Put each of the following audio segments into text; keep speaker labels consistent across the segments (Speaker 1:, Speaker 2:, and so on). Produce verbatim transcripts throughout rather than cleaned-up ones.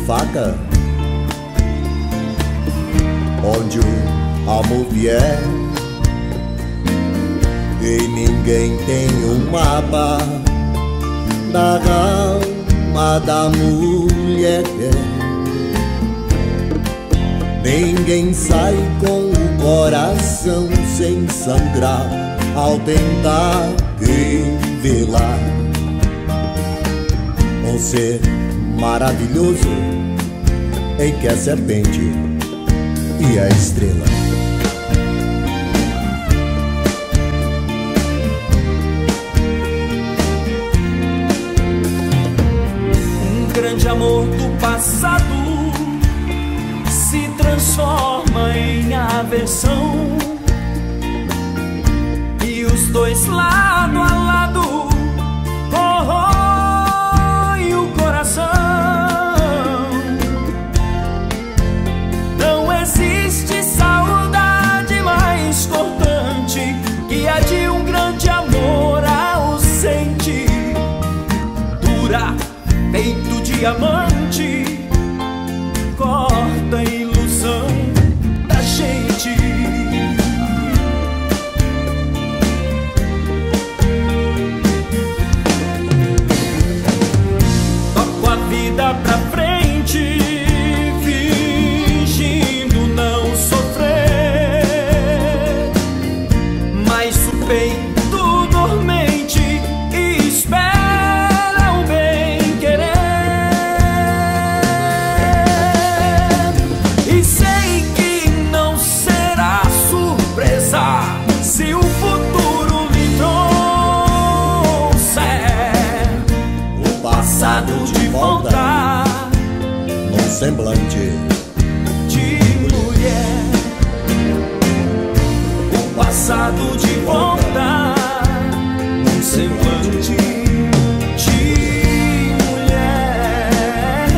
Speaker 1: faca. Onde o amor vier e ninguém tem um mapa da alma da mulher. Ninguém sai com o coração sem sangrar ao tentar revelar um ser maravilhoso em que a serpente e a estrela.
Speaker 2: Um grande amor do passado se transforma em aversão, e os dois lado a lado corroem o coração. Não existe saudade mais cortante que a de um grande amor ausente. Dura, feito diamante, corta a ilusão da gente. Toco a vida pra frente, fingindo não sofrer, mas o peito dormente espera o bem querer. E sei que não será surpresa se o futuro lhe trouxer
Speaker 1: O passado
Speaker 2: de volta
Speaker 1: num semblante
Speaker 2: de mulher. O passado de volta num semblante de mulher.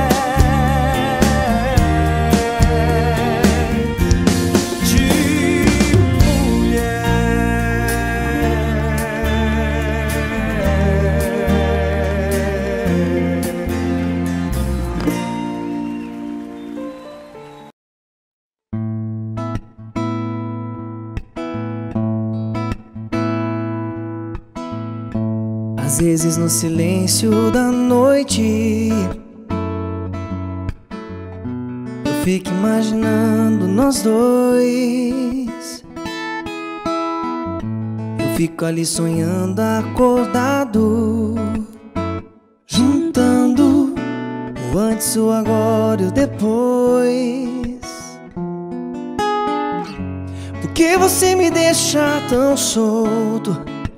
Speaker 2: De mulher.
Speaker 3: Às vezes no silêncio da noite eu fico imaginando nós dois. Eu fico ali sonhando acordado, juntando o antes, o agora e o depois. Por que você me deixa tão solto?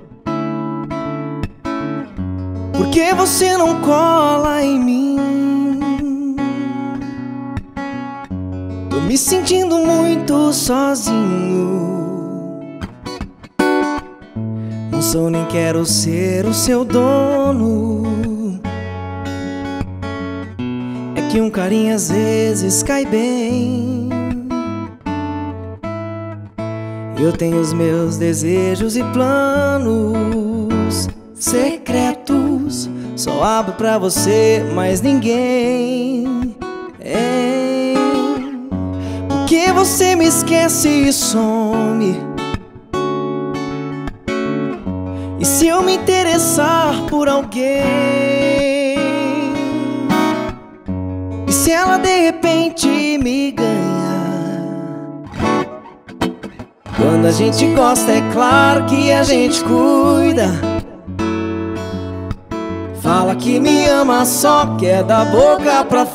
Speaker 3: Por que você não cola em mim? Tô me sentindo muito sozinho. Não sou nem quero ser o seu dono. É que um carinho às vezes cai bem. Eu tenho os meus desejos e planos secretos, só abro pra você, mas ninguém. É. Por que você me esquece e some? E se eu me interessar por alguém? E se ela de repente me ganhar? Quando a gente gosta é claro que a gente cuida. Fala que me ama, só quer da boca pra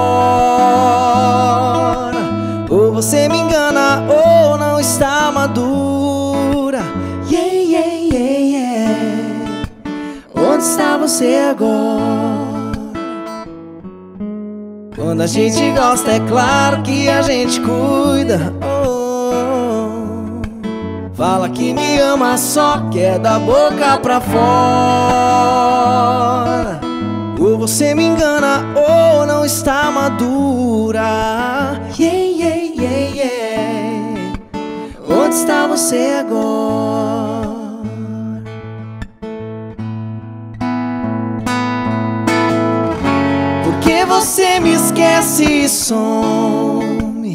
Speaker 3: fora. Ou você me engana ou não está madura. Yeah, yeah, yeah, yeah. Onde está você agora? Quando a gente gosta é claro que a gente cuida. Oh. Fala que me ama, só quer da boca pra fora. Ou você me engana ou não está madura. Yeah, yeah, yeah, yeah. Onde está você agora? Por que você me esquece some.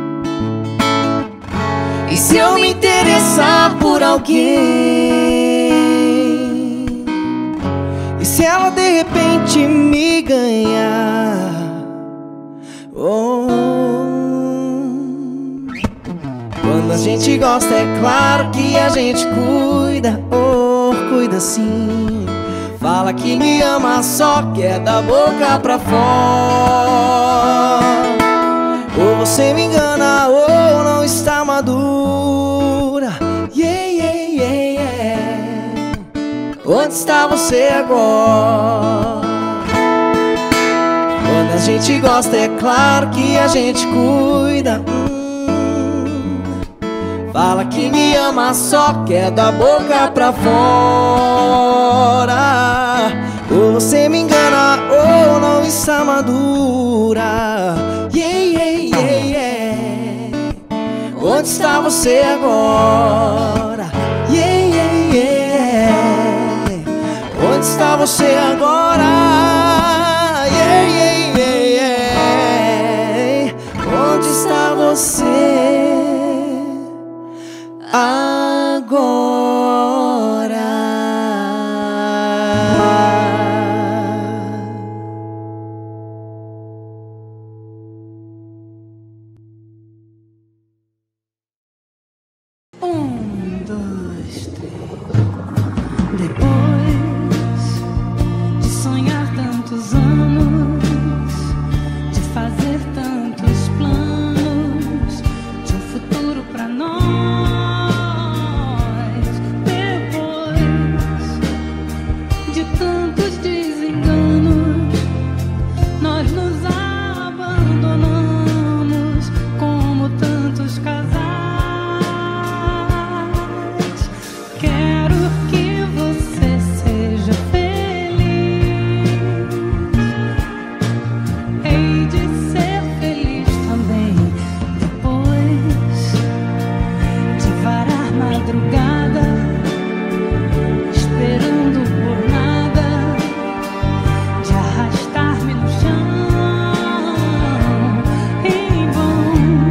Speaker 3: E se eu me interessar por alguém, e se ela de repente me ganhar, oh, quando a gente gosta é claro que a gente cuida, oh, cuida sim. Fala que me ama, só que é da boca pra fora. Ou você me engana, ou não está madura. Yeah, yeah, yeah, yeah. Onde está você agora? Quando a gente gosta é claro que a gente cuida. hum. Fala que me ama, só que é da boca pra fora. Ou você me engana, ou não está madura. Yeah, yeah, yeah, yeah. Onde está você agora? Yeah, yeah, yeah. Onde está você agora? Yeah, yeah, yeah, yeah. Onde está você agora?
Speaker 4: Um, dois, três. Depois de sonhar tantos anos, de fazer tantos planos, de um futuro pra nós, depois de tantos desenganos, nós nos abandonamos como tantos casais. Quero que você seja feliz. Hei de ser feliz também. Depois de varar madrugada, esperando por nada, de arrastar-me no chão em vão,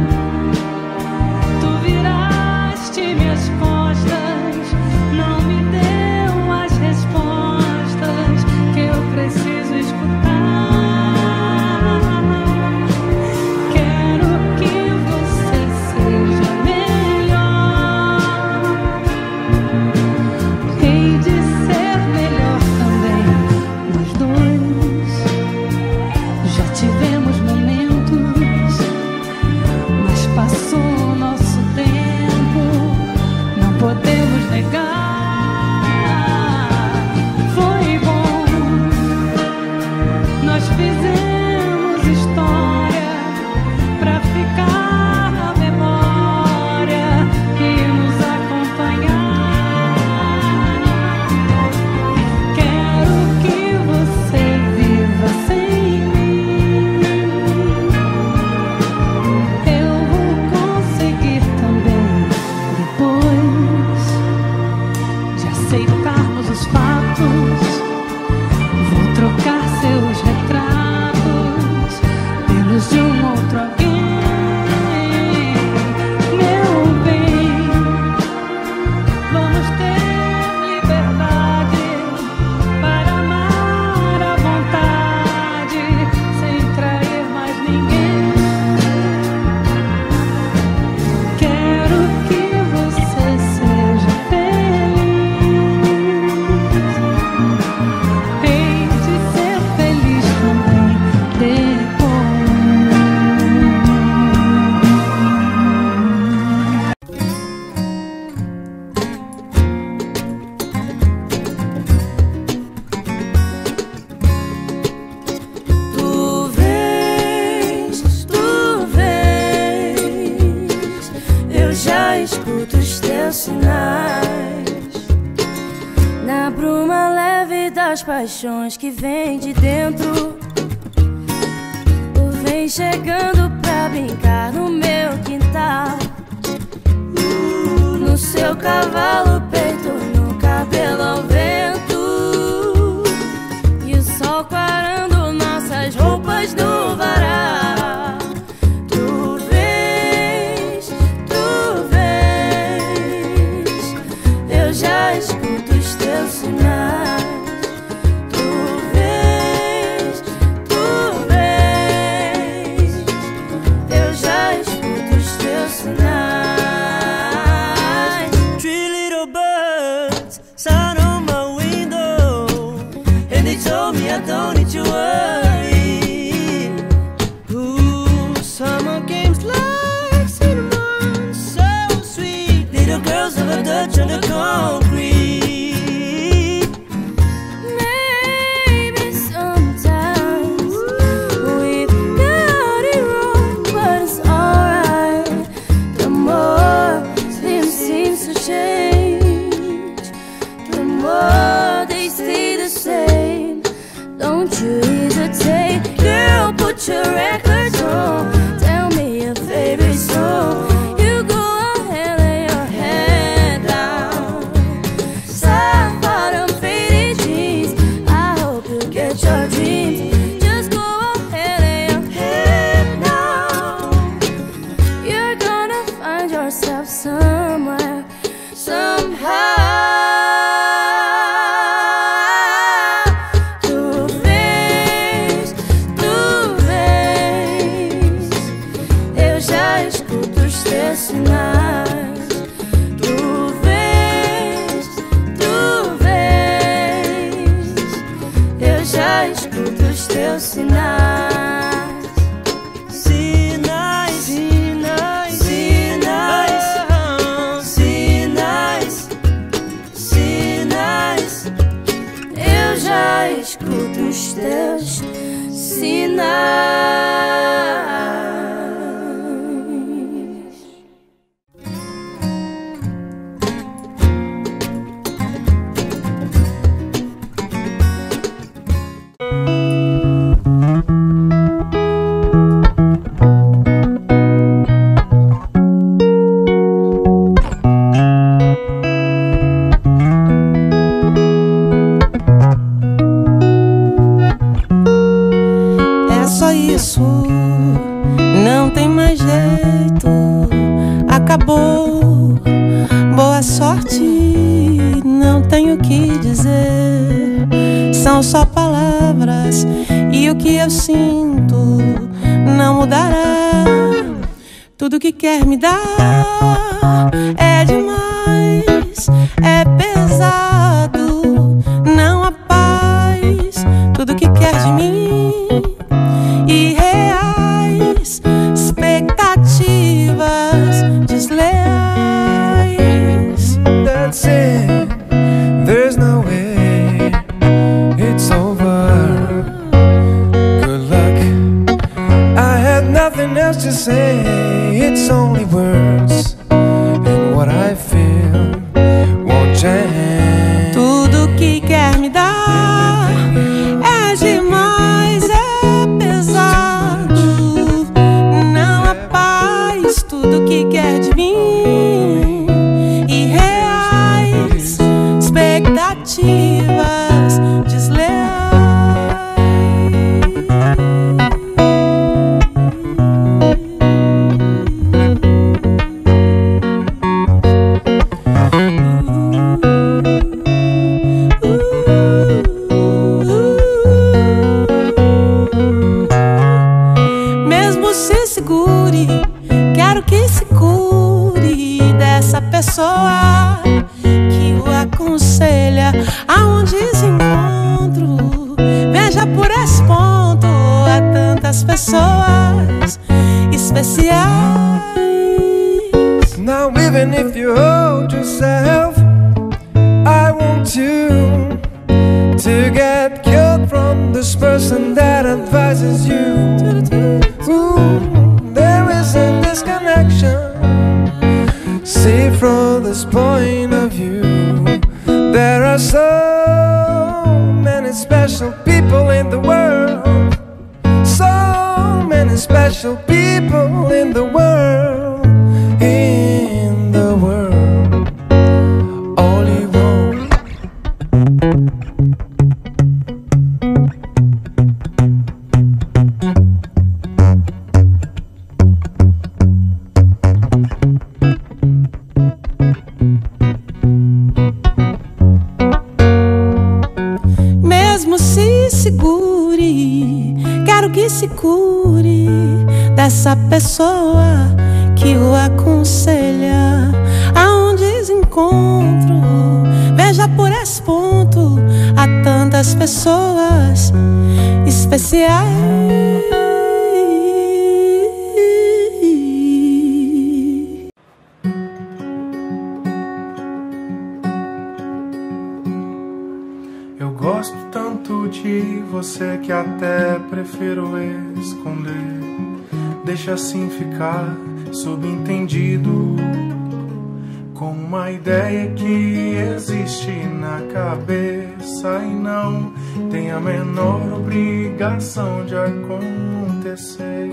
Speaker 4: tu viraste minhas costas, não me deu as respostas que eu preciso escutar. Quero que você seja melhor. Hei de ser melhor também. Nós dois já tivemos momentos, mas passou o nosso tempo, não podemos negar. Foi bom, nós fizemos história pra ficar na memória e nos acompanhar. Quero que você viva sem mim. Eu vou conseguir também. Depois de aceitarmos os fatos, vou trocar seus retratos pelos de um outro alguém. Meu bem, vamos ter liberdade para amar à vontade, sem trair mais ninguém. Quero que você seja feliz. Hei de ser feliz também depois.
Speaker 5: Tu vês, tu vês, eu já escuto os teus sinais, na bruma leve das paixões que vem de dentro. Tu vem chegando pra brincar no meu quintal, no seu cavalo peito, no cabelo ao vento, e o sol clarando nossas roupas no varal.
Speaker 3: sun on my window, and they told me I don't need to worry. Ooh, summer games like cinnamon, so sweet. Little girls of a Dutch on the concrete. Your records on, tell me your favorite song. You go ahead, lay your head down. Soft bottom faded jeans, I hope you get your dreams. Just go ahead, lay your head down. You're gonna find yourself somewhere, somehow. Sinais, tu vês, tu vês, eu já escuto os teus sinais. Sinais, sinais, sinais, sinais, sinais, eu já escuto os teus sinais. Não tem mais jeito, acabou. Boa sorte, não tenho o que dizer. São só palavras e o que eu sinto não mudará. Tudo que quer me dar é demais, é pesado, não há paz. Tudo que quer de mim irreais, expectativas desleais.
Speaker 6: That's it, there's no way, it's over. Good luck, I had nothing else to say. It's only words, and what I feel won't change.
Speaker 3: Tudo que quer me dar é demais, é pesado, não há paz. Tudo que quer de mim irreais, expectativas desleais. Quero que se cure dessa pessoa que o aconselha aonde se encontro. Veja por esse ponto, há tantas pessoas especiais.
Speaker 6: Now even if you hold yourself, I want you to get cured from this person that advises you. Ooh, there is a disconnection. See from this point of view, there are so many special people in the world. So many special people in the world. In the world, only one.
Speaker 3: Mesmo se segure, quero que se cure dessa pessoa que o aconselha aonde se encontro. Veja por essa tantas pessoas especiais.
Speaker 7: Eu gosto tanto de você que até prefiro esconder. Deixa assim ficar subentendido, com uma ideia que existe na cabeça e não tem a menor obrigação de acontecer.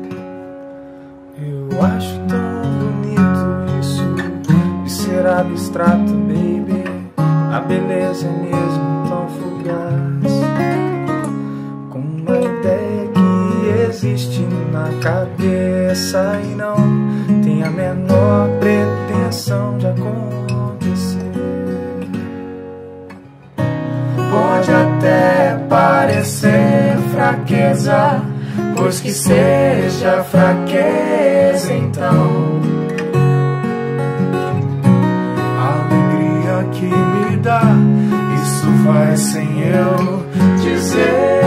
Speaker 6: Eu acho tão bonito isso de ser abstrato, baby. A beleza é mesmo tão fugaz, com uma ideia que existe na cabeça e não tem a menor pretensão de acontecer. Pode até parecer fraqueza, pois que seja fraqueza então. A alegria que me dá, isso vai sem eu dizer.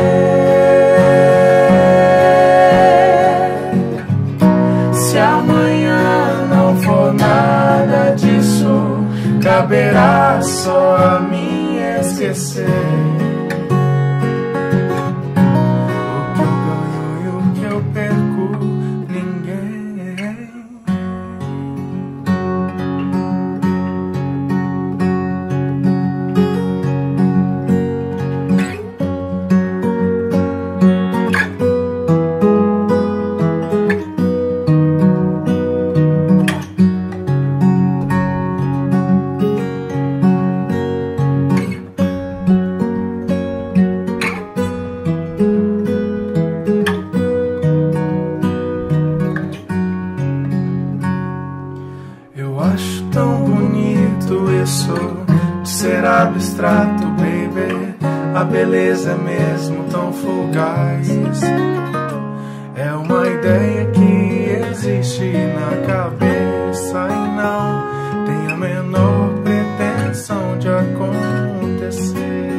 Speaker 6: Se amanhã não for nada disso, caberá só a mim esquecer. O que eu ganho e o que eu perco, ninguém. Abstrato, baby, a beleza é mesmo tão fugaz. É uma ideia que existe na cabeça e não tem a menor pretensão de acontecer.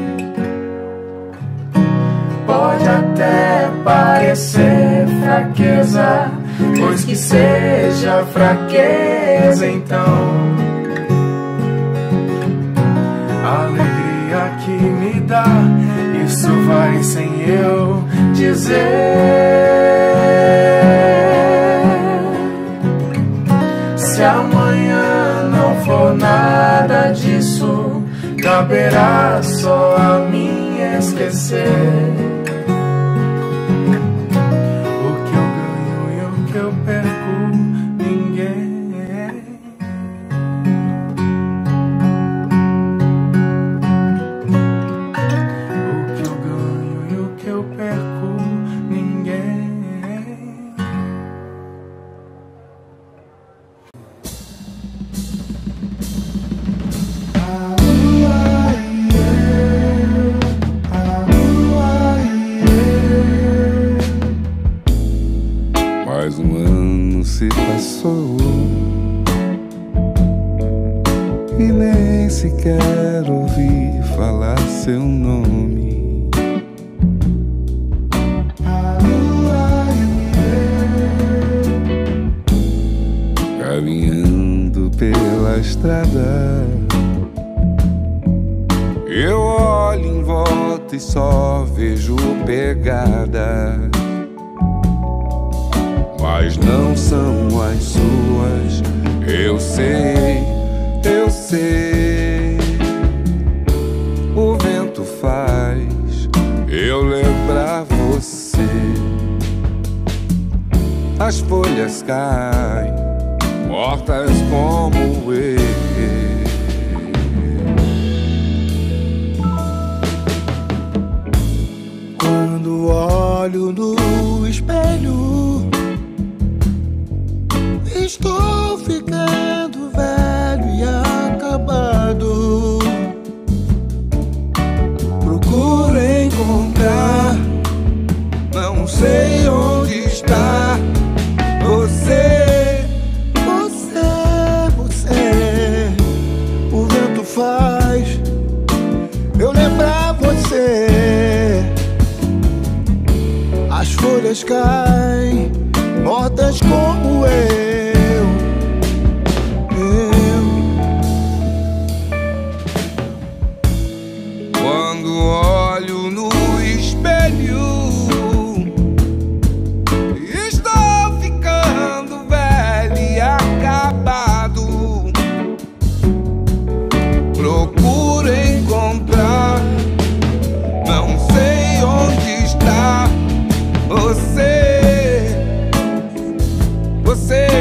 Speaker 6: Pode até parecer fraqueza, pois que seja fraqueza então. A alegria que me dá, isso vai sem eu dizer. Se amanhã não for nada disso, caberá só a mim esquecer. O que eu ganho e o que eu perco, ninguém.
Speaker 8: Mais um ano se passou e nem sequer ouvi falar seu nome. Caminhando pela estrada, eu olho em volta e só vejo pegada. Mas não são as suas, eu sei, eu sei. O vento faz eu lembrar você. As folhas caem, mortas como eu.
Speaker 1: Quando olho no espelho, estou ficando velho e acabado. Procuro encontrar, não sei onde está você, você, você. outras caem, mortas como eu, eu.
Speaker 8: Quando olho no espelho, estou ficando velho e acabado. Procuro encontrar, não sei onde está você, você.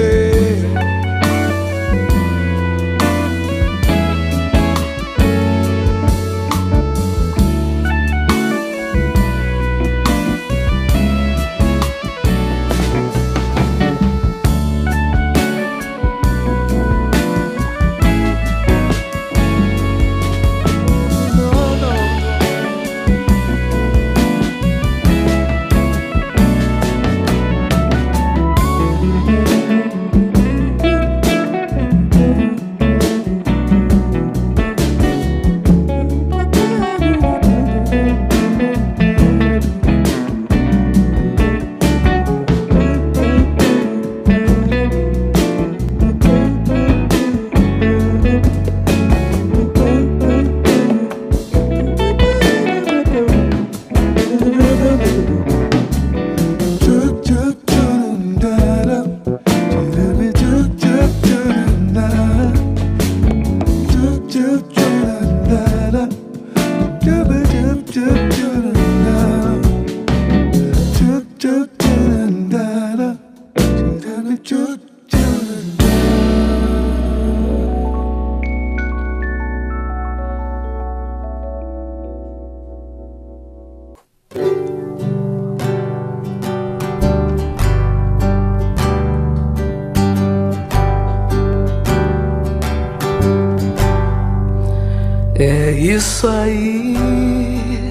Speaker 2: É isso aí,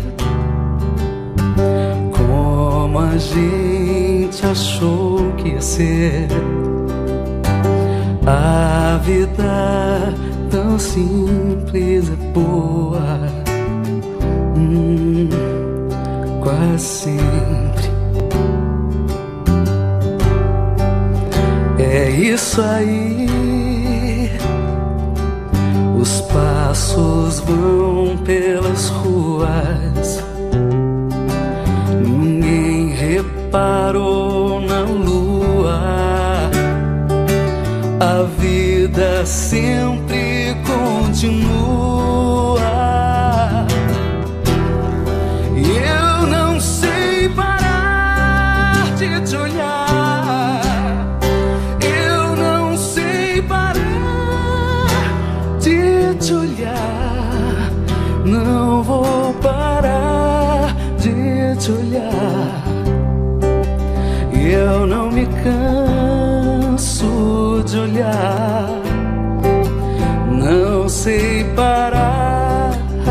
Speaker 2: como a gente achou que ia ser. A vida tão simples é boa, hum, quase sempre. É isso aí, os passos vão pelas ruas, ninguém reparou na lua. A vida sempre continua. E eu não sei parar de te olhar, eu não sei parar de te olhar, não vou parar de te olhar. E eu não me canso de olhar, não sei parar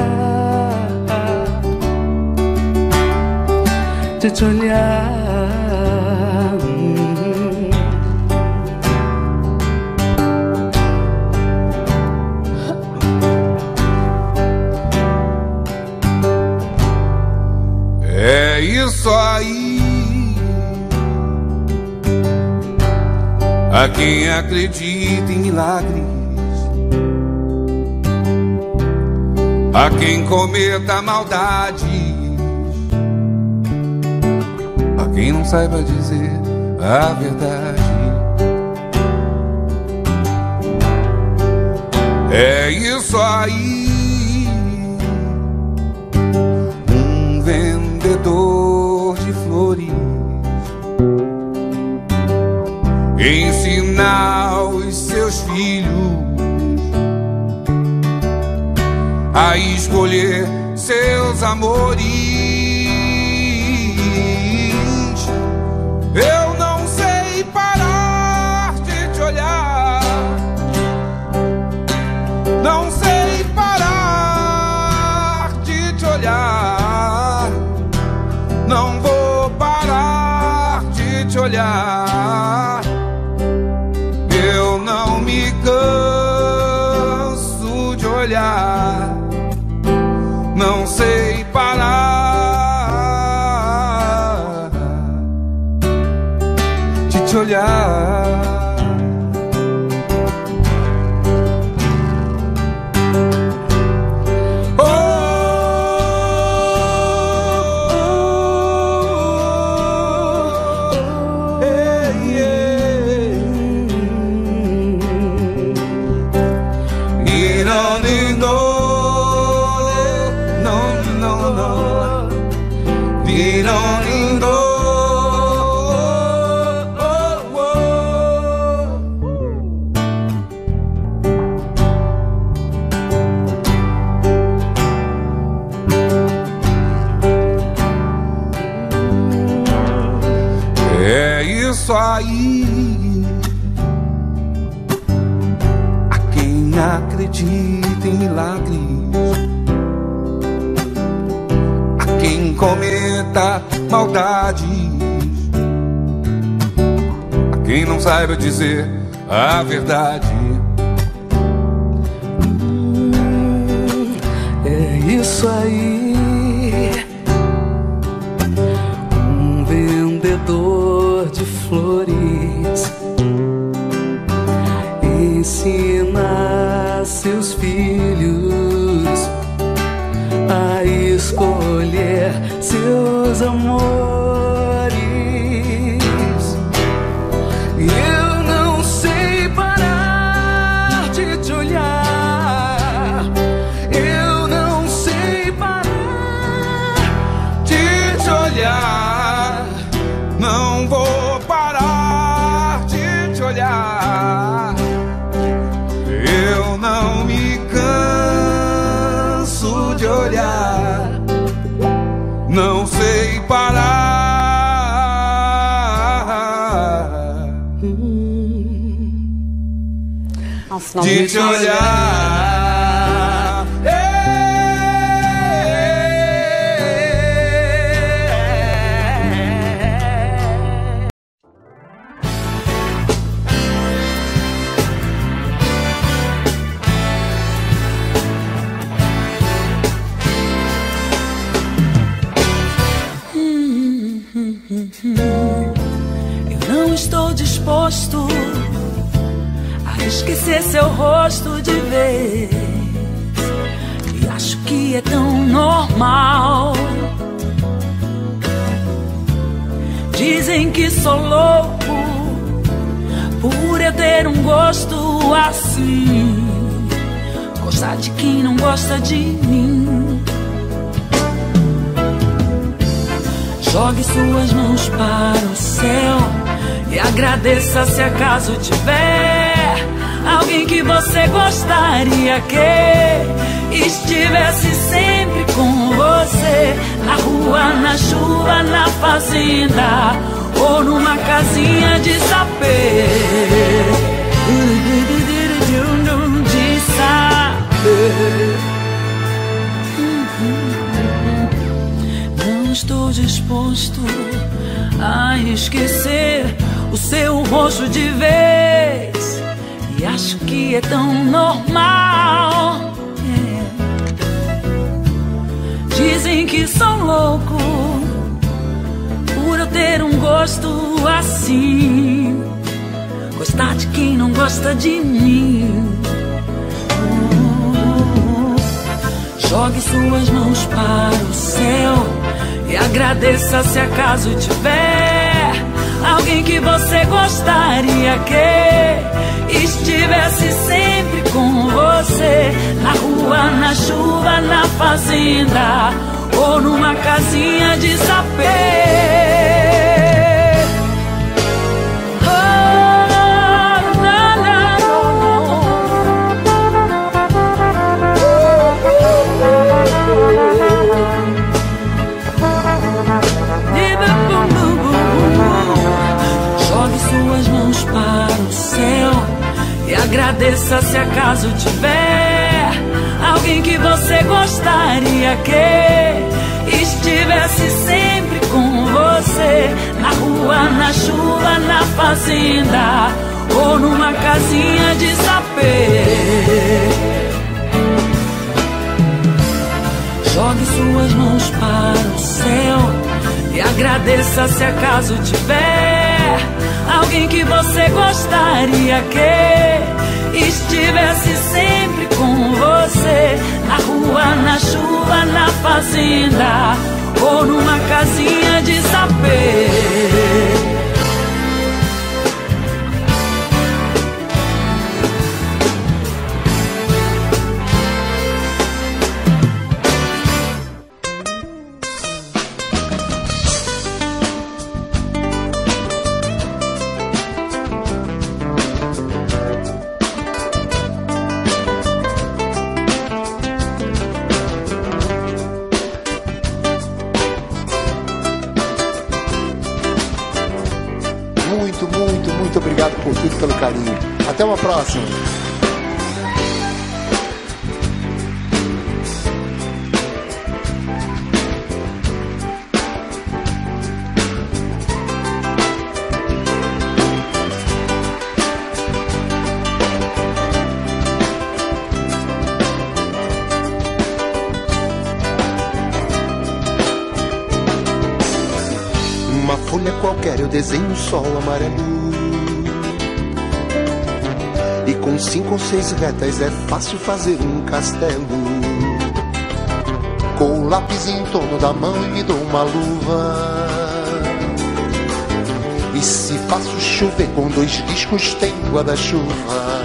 Speaker 2: de te olhar.
Speaker 8: É isso aí, a quem acredita em milagres, a quem cometa maldades, a quem não saiba dizer a verdade. É isso aí, um vendedor de flores ensinar os seus filhos a escolher seus amores. Eu não sei parar de te olhar, não sei parar de te olhar, não vou parar de te olhar. Eu não me canso de olhar, não sei parar te olhar. Isso aí, a quem acredita em milagres, a quem cometa maldades, a quem não saiba dizer a verdade.
Speaker 2: Hum, é isso aí, um vendedor de flores ensina seus filhos a escolher seus amores. Eu não sei parar de te olhar, eu não sei parar de te olhar. Não vou parar de te olhar. Eu não me canso de olhar. Não sei parar de te olhar. Eu não estou disposto a esquecer seu rosto de vez, e acho que é tão normal. Dizem que sou louco por eu ter um gosto assim, gostar de quem não gosta de mim. Jogue suas mãos para o céu e agradeça se acaso tiver alguém que você gostaria que estivesse sempre com você, na rua, na chuva, na fazenda ou numa casinha de sapê. De saber. Não estou disposto a esquecer o seu rosto de vez, e acho que é tão normal. É. Dizem que sou louco por eu ter um gosto assim, gostar de quem não gosta de mim. Jogue suas mãos para o céu e agradeça se acaso tiver alguém que você gostaria que estivesse sempre com você, na rua, na chuva, na fazenda ou numa casinha de sapê. Jogue suas mãos para o céu e agradeça se acaso tiver alguém que você gostaria que estivesse sempre com você, na rua, na chuva, na fazenda ou numa casinha de sapê. Jogue suas mãos para o céu e agradeça se acaso tiver alguém que você gostaria que estivesse sempre com você, na rua, na chuva, na fazenda ou numa casinha de sapê.
Speaker 1: Muito, muito, muito obrigado por tudo, pelo carinho. Até uma próxima. Uma folha qualquer eu desenho um sol amarelo, e com cinco ou seis retas é fácil fazer um castelo. Com o lápis em torno da mão e me dou uma luva, e se faço chover com dois discos tem guarda-chuva.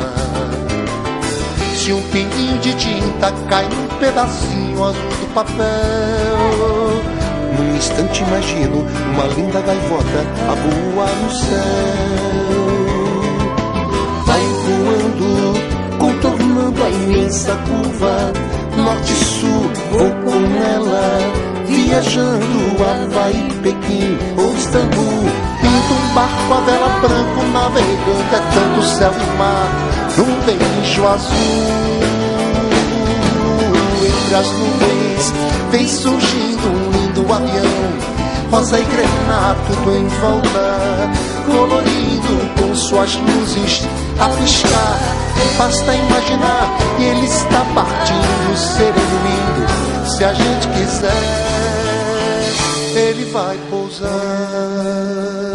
Speaker 1: Se um pinguinho de tinta cai num pedacinho azul do papel, num instante imagino uma linda gaivota a voar no céu. Vai voando, contornando a imensa curva, norte e sul, vou com ela, viajando Havaí, Pequim ou Istambul. Pinto um barco a vela branco, navegando é tanto céu e mar, num beijo azul. Entre as nuvens vem surgindo um lindo avião, rosa e grená, tudo em volta, colorido com suas luzes a piscar. Basta imaginar que ele está partindo, sereno lindo. Se a gente quiser, ele vai pousar.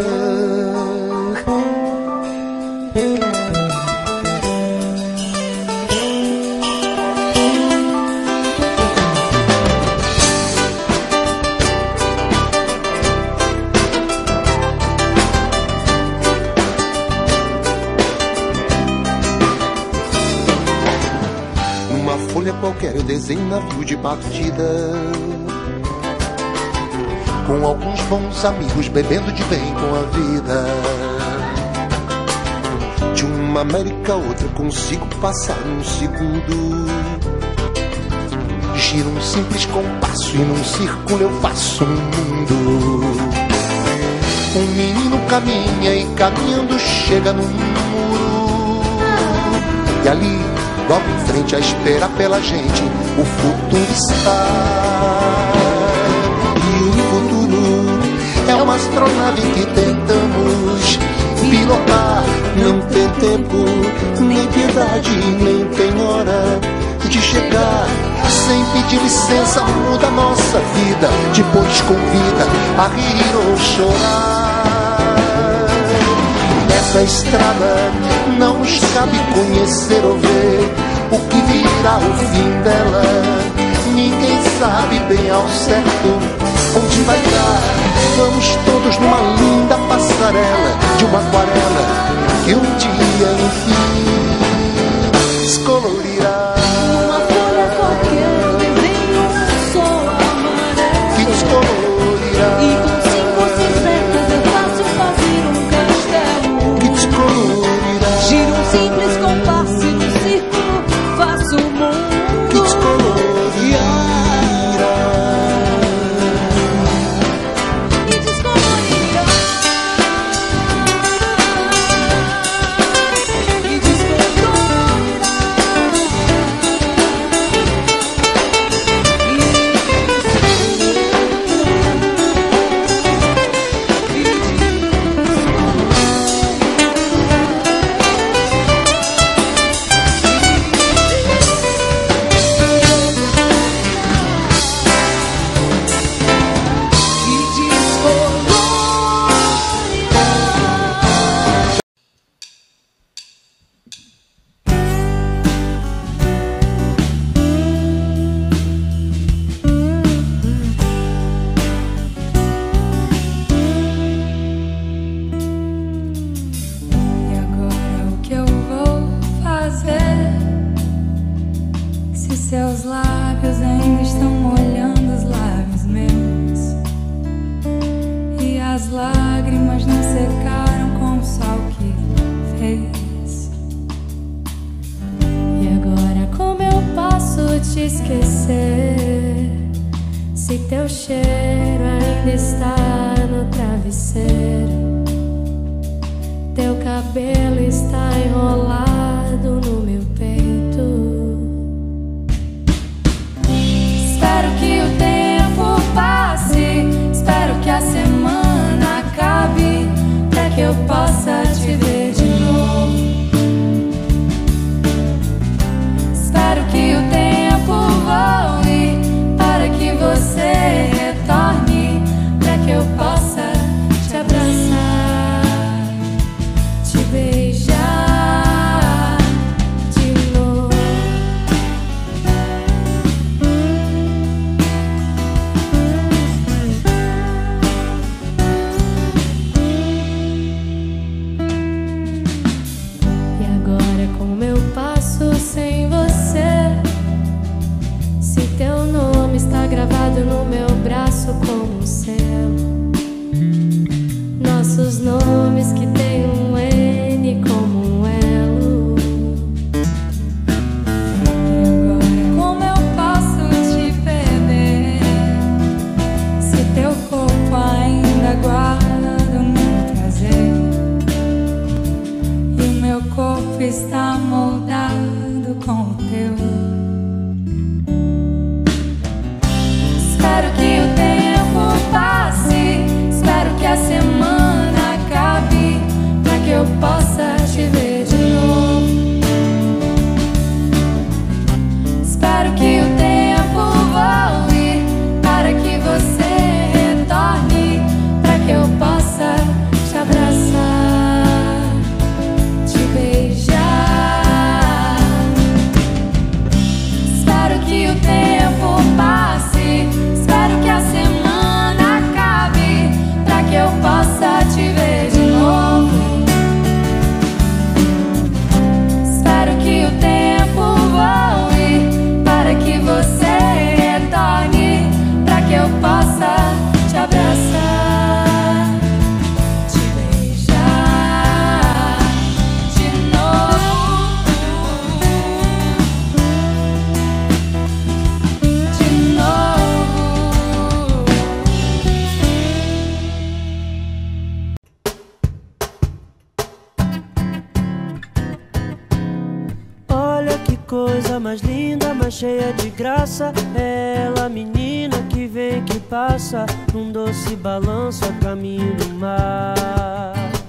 Speaker 1: Folha qualquer eu desenho um navio de partida, com alguns bons amigos bebendo de bem com a vida. De uma América a outra consigo passar num segundo. Giro um simples compasso e num círculo eu faço um mundo. Um menino caminha e caminhando chega num muro, e ali logo em frente a esperar pela gente o futuro está. E o futuro é uma astronave que tentamos pilotar. Não tem tempo, nem piedade, nem tem hora de chegar. Sem pedir licença muda nossa vida, depois convida a rir ou chorar. Essa estrada não nos cabe conhecer ou ver o que virá o fim dela. Ninguém sabe bem ao certo onde vai dar. Vamos todos numa linda passarela de uma aquarela que um dia enfim descolorirá.
Speaker 4: Uma folha qualquer eu desenho um sol amarelo,
Speaker 1: Que descolorirá.
Speaker 4: e com cinco ou seis retas é fácil fazer um castelo.
Speaker 1: Que descolorirá.
Speaker 4: Giro um simples compasso e no círculo faço o mundo.
Speaker 1: Que descolorirá.
Speaker 4: E descolorirá. E descolorirá.
Speaker 2: Seus lábios ainda estão molhando os lábios meus, e as lágrimas não secaram com o sol que fez. E agora como eu posso te esquecer, se teu cheiro ainda está no travesseiro, teu cabelo está enrolado no meu peito. Espero que o tempo passe, espero que a semana acabe, pra que eu possa te ver de novo. Espero que o tempo voe, para que você retorne, pra que eu possa te abraçar, te beijar de novo. E agora como eu passo sem você, se teu nome está gravado no meu braço como um selo, nossos nomes que tem um N como um elo. E agora como eu posso te perder, se teu corpo ainda guarda o meu prazer, e o meu corpo está moldado com o teu. Espero que o tempo passe, espero que a semana acabe, pra que eu possa te ver de novo. Espero que o tempo voe, para que você retorne, pra que eu possa te abraçar, te beijar. Espero que o tempo passe, espero que a semana acabe, pra que eu possa te ver de novo. Espero que o tempo voe, para que você retorne, pra que eu possa te abraçar, te beijar de novo, de novo.
Speaker 3: Olha que coisa mais linda, mais cheia de graça. Ela, menina que vem, que passa, num doce balanço a caminho do mar.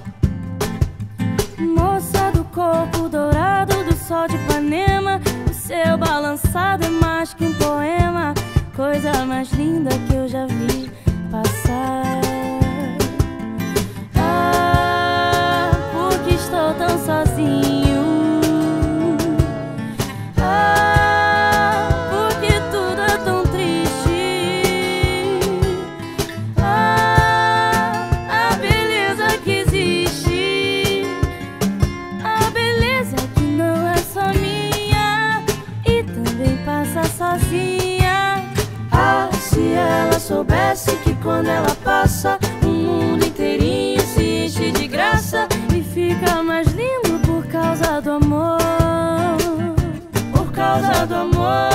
Speaker 5: Moça do corpo dourado do sol de Ipanema, o seu balançado é mais que um poema, coisa mais linda que eu já vi passar. Ah, porque estou tão sozinho. Ah, porque tudo é tão triste. Ah, a beleza que existe, a beleza que não é só minha e também passa sozinha. Ah, se ela soubesse que quando ela passa, o mundo inteirinho se enche de graça e fica mais lindo por causa do amor, por causa do amor.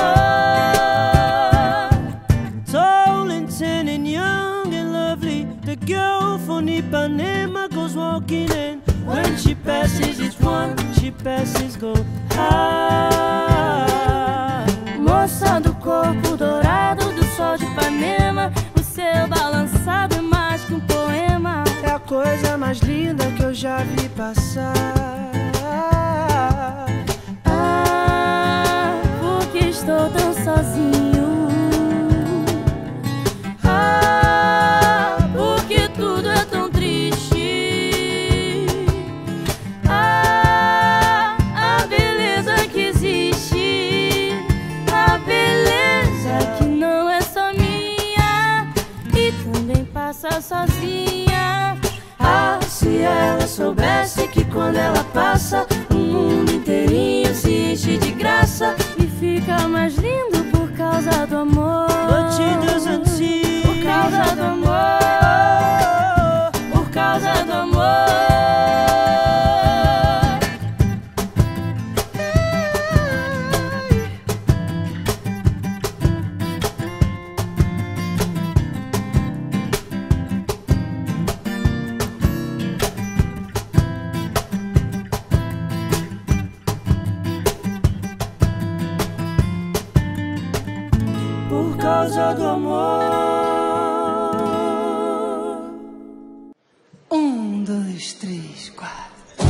Speaker 3: Tall and tan and young and lovely, the girl from Ipanema goes walking, and when she passes each one, she passes gold. Ah,
Speaker 5: Moça do corpo dourado do sol de Ipanema, o seu balançado é mais que um poema,
Speaker 3: é a coisa mais linda que eu já vi passar.
Speaker 5: ah, porque estou tão sozinho. Ah, porque tudo é tão triste. Ah, a beleza que existe, a beleza que não é só minha e também passa sozinha.
Speaker 3: Ah, se ela soubesse que quando ela passa, o mundo inteirinho se enche de graça
Speaker 5: E fica mais lindo
Speaker 2: por causa do amor.
Speaker 4: Um, dois, três, quatro.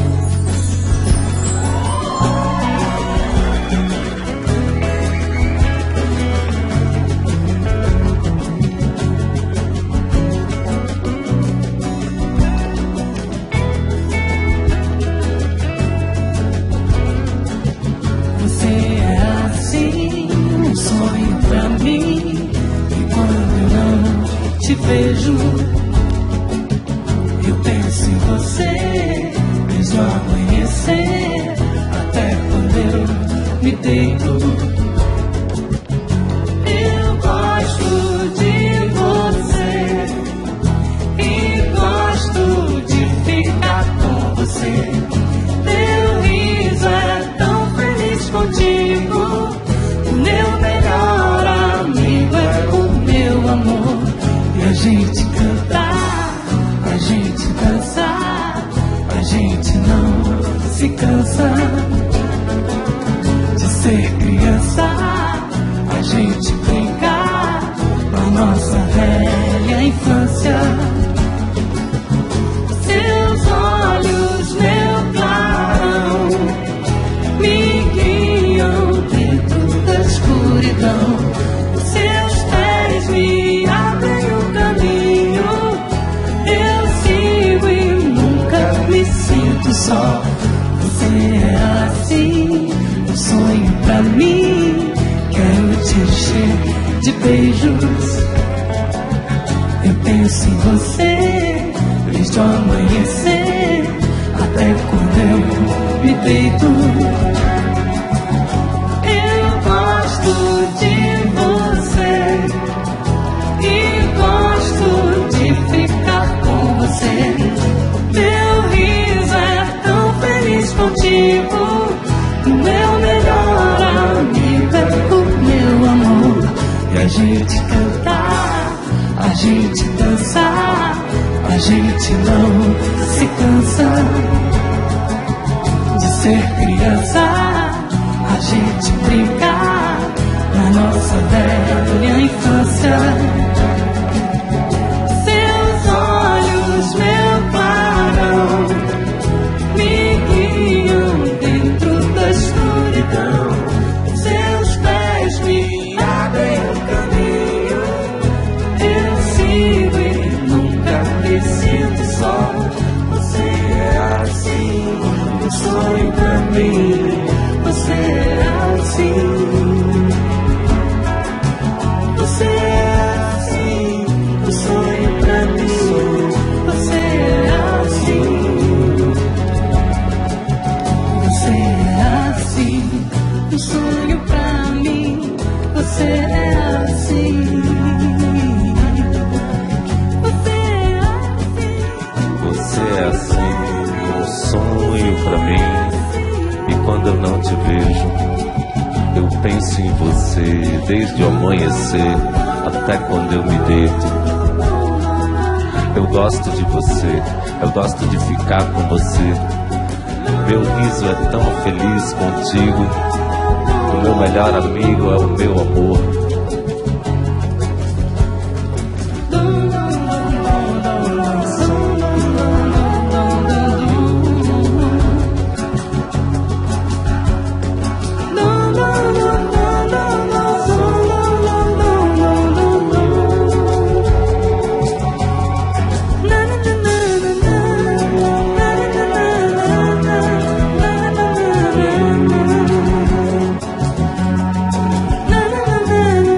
Speaker 2: Vejo, eu penso em você desde o amanhecer até quando eu me deito. Eu gosto de você e gosto de ficar com você. Teu riso é tão feliz contigo. O meu melhor amigo é o meu amor. A gente cantar, a gente dançar, a gente não se cansa de ser criança, a gente brincar na nossa velha infância. Seus olhos, meu clarão, me guiam dentro da escuridão. Seus pés me abrem o caminho. Eu sigo e nunca me sinto só. Você é assim, um sonho pra mim. Quero te encher de beijos. Eu penso em você desde o amanhecer até quando eu me deito. Eu gosto de você e gosto de ficar com você. Meu riso é tão feliz contigo. O meu melhor amigo é o meu amor. E a gente cantar, a gente dançar, a gente não se cansa de ser criança. A gente brincar na nossa velha infância. Seus olhos, meu clarão, me guiam dentro da escuridão. Seus pés me abrem o caminho. Eu sigo e nunca me sinto só. Você é assim, um sonho pra mim. Você é assim. Você é assim, um sonho pra mim. Você é assim. Você é assim, um sonho pra mim. Você é assim.
Speaker 9: Você é assim, um sonho pra mim. E quando eu não te vejo, eu penso em você desde o amanhecer até quando eu me deito. Eu gosto de você, eu gosto de ficar com você. Meu riso é tão feliz contigo. O meu melhor amigo é o meu amor.
Speaker 2: Na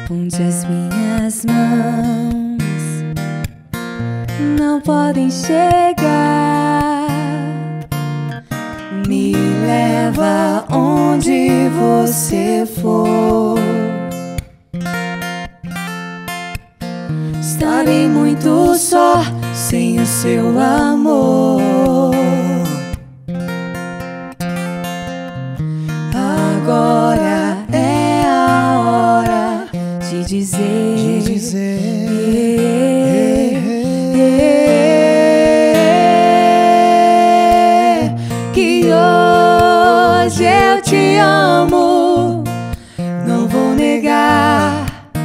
Speaker 5: onde as minhas mãos não podem chegar. Me leva onde você for. Estarei muito só sem o seu amor. Agora é a hora de dizer,
Speaker 3: de dizer
Speaker 5: que hoje eu te amo. Não vou negar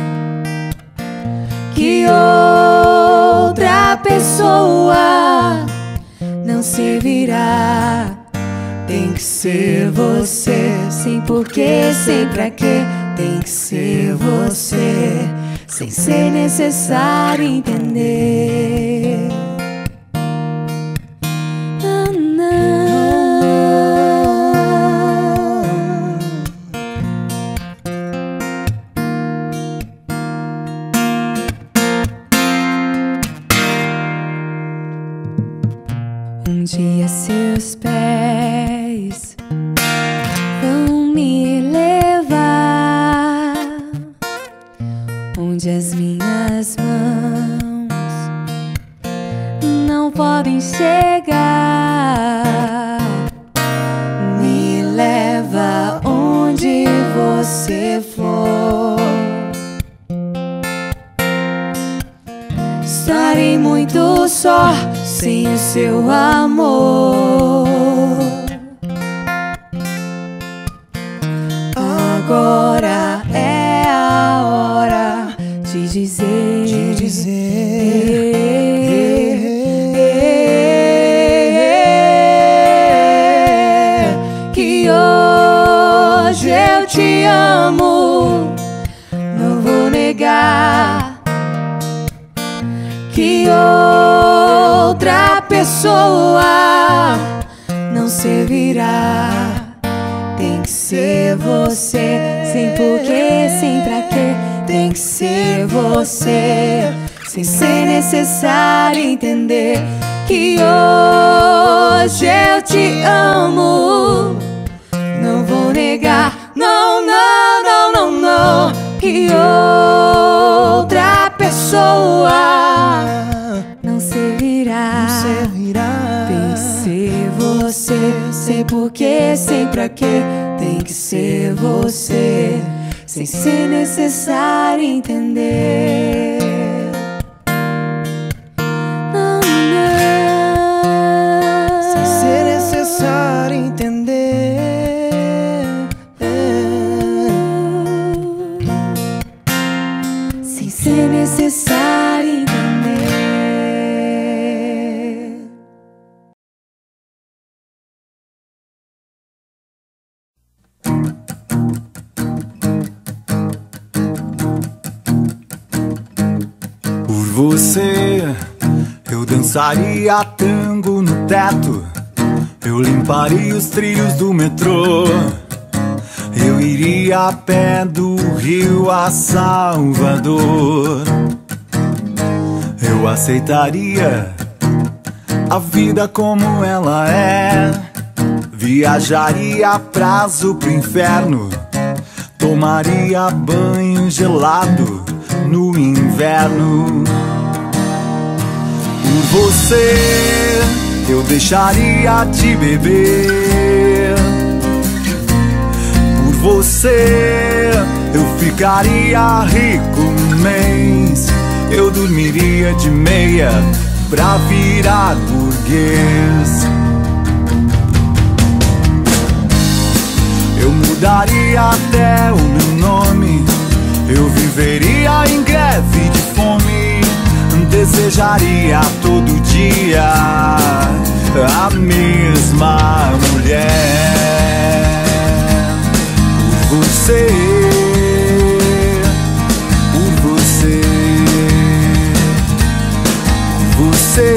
Speaker 5: que outra pessoa não servirá. Tem que ser você, sem porquê, sem pra quê. Tem que ser você, sem ser necessário entender. Ah, não. Um dia seus pés vão me levar onde as minhas mãos não podem chegar. Me leva onde você for. Estarei muito só sem o seu amor. Agora é a hora de dizer,
Speaker 3: de dizer
Speaker 5: que hoje eu te amo. Não vou negar que outra pessoa não servirá. Tem que ser você, sem porquê, sem pra quê. Tem que ser você, sem ser necessário entender que hoje eu te amo. Não vou negar, não, não, não, não, não, que outra pessoa não servirá.
Speaker 3: não servirá.
Speaker 5: Tem que ser você, sem porquê, sem pra quê. Tem que ser você, sem ser necessário entender. Não, não.
Speaker 3: Sem ser necessário entender.
Speaker 5: Sem ser necessário entender.
Speaker 10: Por você, eu dançaria tango no teto. Eu limparia os trilhos do metrô. Eu iria a pé do Rio a Salvador. Eu aceitaria a vida como ela é. Viajaria a prazo pro inferno. Tomaria banho gelado no inverno. Por você, eu deixaria de beber. Por você, eu ficaria rico um mês. Eu dormiria de meia pra virar burguês. Eu mudaria até o meu nome. Eu viveria em greve de fome. Desejaria todo dia a mesma mulher. Por você, por você, por você,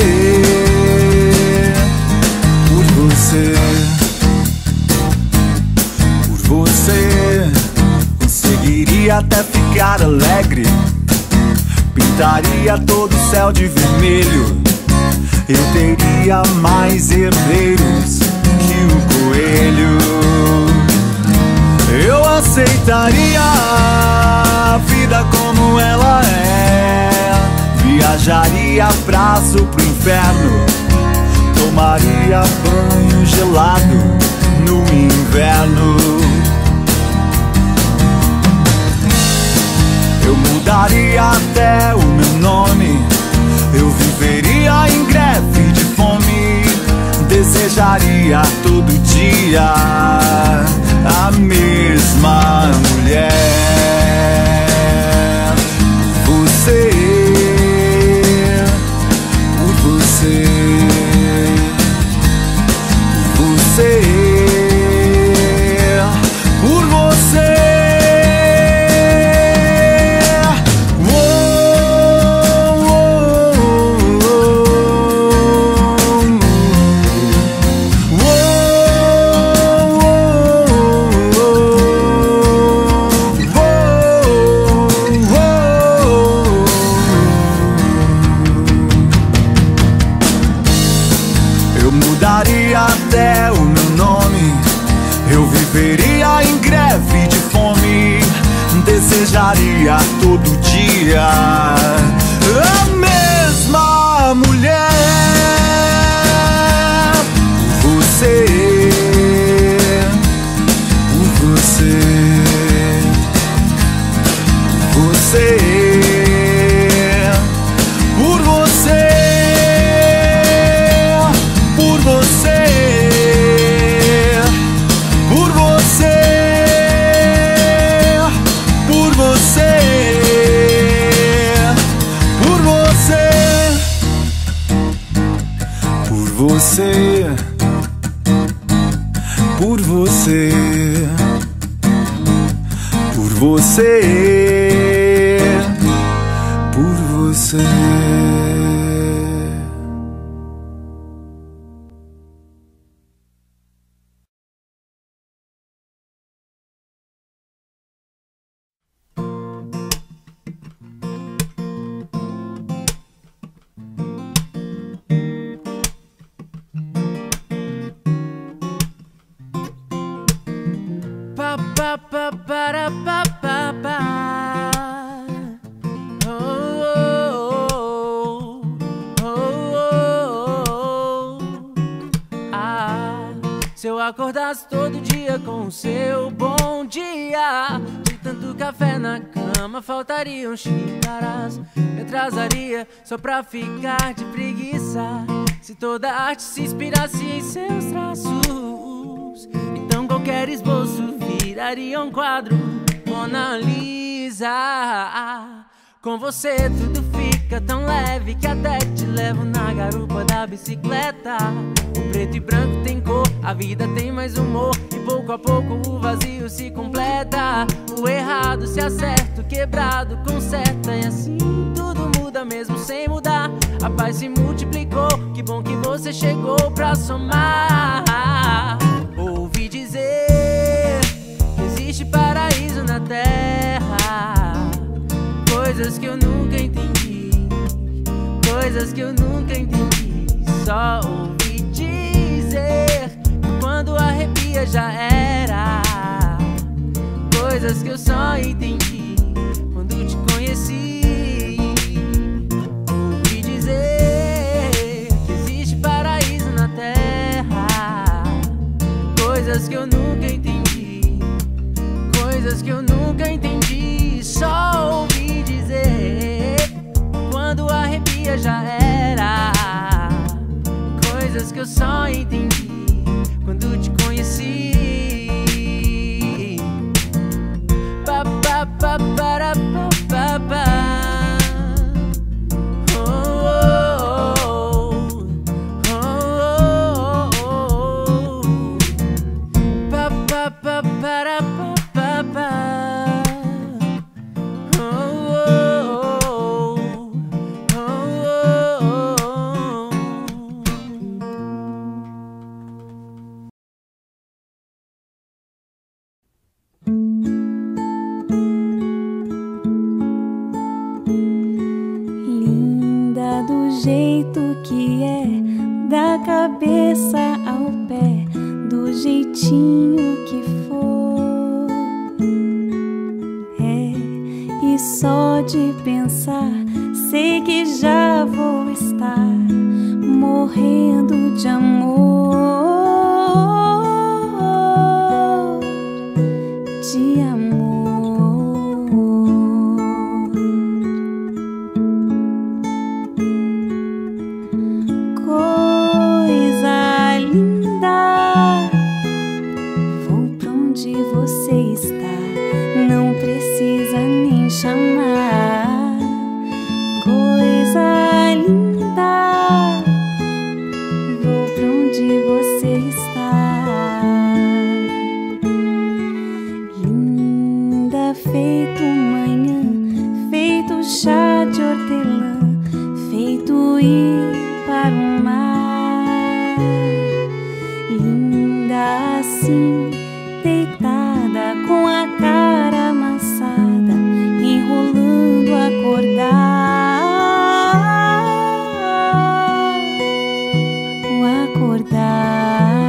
Speaker 10: por você, por você, conseguiria até ficar alegre. Pintaria todo o céu de vermelho. Eu teria mais herdeiros que o coelho. Eu aceitaria a vida como ela é. Viajaria prazo pro inferno. Tomaria banho gelado no inverno. Eu mudaria até o meu nome. Eu viveria em greve de fome. Desejaria todo dia a mesma mulher. Você, por você, você, por você. Até o meu nome. Eu viveria em greve de fome. Desejaria todo dia a mesma mulher. Por você, por você, você, por você. Você, por você, por você, por você.
Speaker 3: Se eu acordasse todo dia com o seu bom dia, de tanto café na cama faltariam xícaras. Eu atrasaria só pra ficar de preguiça. Se toda arte se inspirasse em seus traços, então qualquer esboço viraria um quadro Mona Lisa. Com você tudo fica tão leve que até te levo na garupa da bicicleta. O preto e branco tem cor, a vida tem mais humor, e pouco a pouco o vazio se completa. O errado se acerta, o quebrado conserta, e assim tudo muda mesmo sem mudar. A paz se multiplicou, que bom que você chegou pra somar. Ouvi dizer que existe paraíso na terra, coisas que eu nunca entendi, coisas que eu nunca entendi. Só ouvi dizer que quando arrepia já era, coisas que eu só entendi quando te conheci. Ouvi dizer que existe paraíso na terra, coisas que eu nunca entendi, coisas que eu nunca entendi. Só ouvi dizer, quando arrepia já era, coisas que eu só entendi quando te conheci. Pa pa pa para pa pa pa. Oh oh oh oh oh. Pa pa pa para pa pa pa.
Speaker 4: cabeça ao pé do jeitinho que for. É, e só de pensar sei que já vou estar morrendo de amor, de amor. Coisa linda, vou pra onde você está, não precisa nem chamar. Coisa linda, vou pra onde você está. Linda feito manhã, feito chá de hortelã, feito ir para o mar. Linda assim, deitada com a cara amassada, enrolando acordar. O acordar.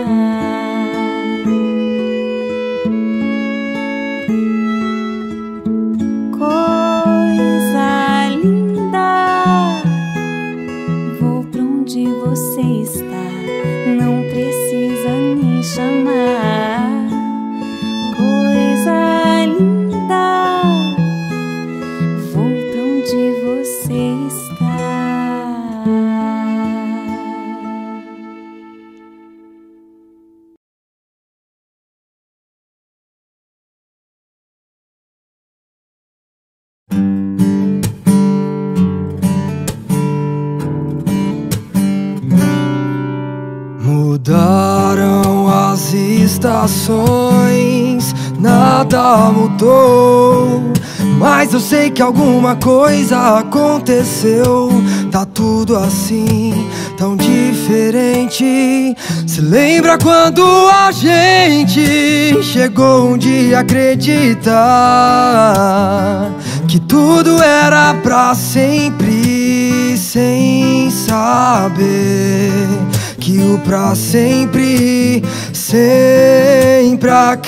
Speaker 4: Coisa linda, vou pra onde você está, não precisa nem chamar. Coisa linda, vou pra onde você está.
Speaker 3: Mudaram as estações, nada mudou, mas eu sei que alguma coisa aconteceu. Tá tudo assim, tão diferente. Se lembra quando a gente chegou um dia a acreditar que tudo era pra sempre, sem saber que o pra sempre sempre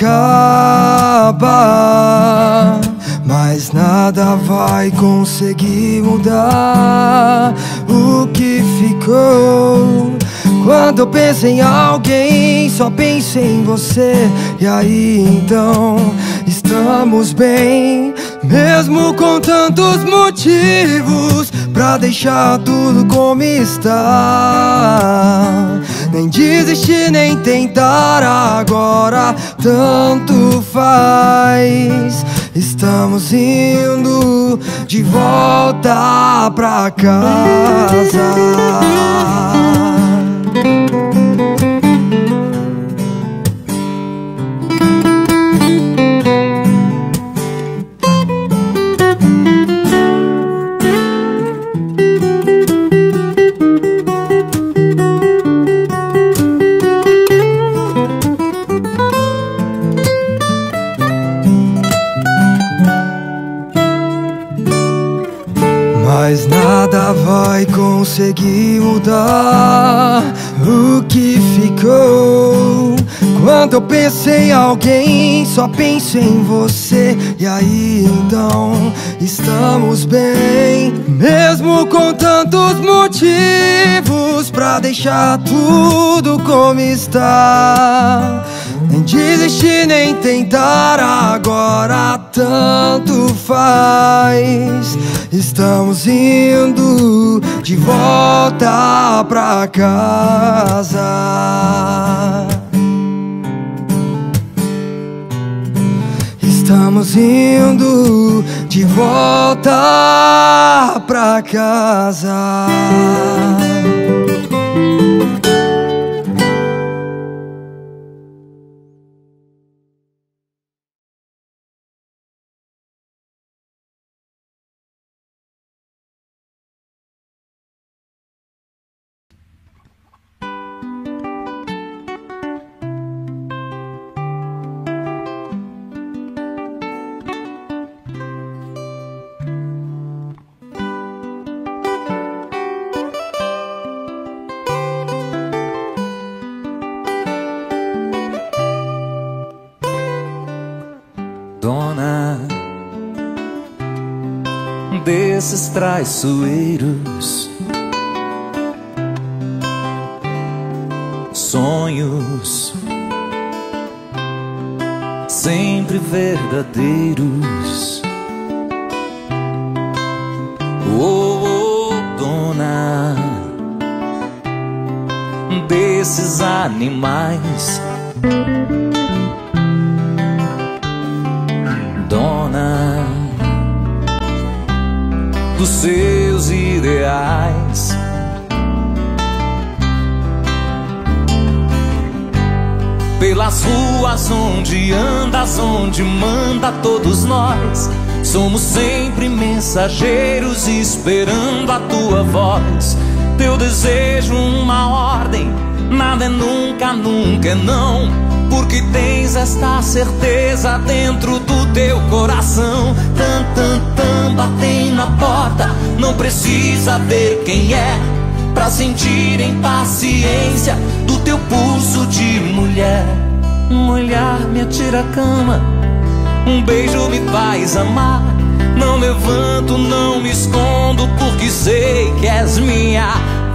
Speaker 3: acaba. Mas nada vai conseguir mudar o que ficou. Quando eu penso em alguém, só penso em você. E aí então estamos bem, mesmo com tantos motivos pra deixar tudo como está. Nem desistir, nem tentar agora, tanto faz. Estamos indo de volta pra casa. Mas nada vai conseguir mudar o que ficou. Quando eu penso em alguém, só penso em você. E aí então estamos bem, mesmo com tantos motivos pra deixar tudo como está. Nem desistir, nem tentar agora, tanto faz. Estamos indo de volta pra casa. Estamos indo de volta pra casa.
Speaker 9: desses traiçoeiros. Sonhos sempre verdadeiros. Oh, oh, dona desses animais, dona dos seus ideais. Pelas ruas onde andas, onde manda todos nós, somos sempre mensageiros esperando a tua voz. Teu desejo uma ordem, nada é nunca, nunca é não, porque tens esta certeza dentro do teu coração. Tam, tam, tam, batem na porta, não precisa ver quem é, pra sentir impaciência do teu pulso de mulher. Um olhar me atira a cama, um beijo me faz amar. Não levanto, não me escondo, porque sei que és minha